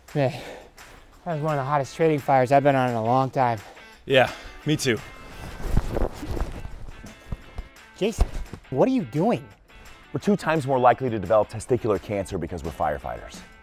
Man, that was one of the hottest training fires I've been on in a long time. Yeah, me too. Jason, what are you doing? We're 2 times more likely to develop testicular cancer because we're firefighters.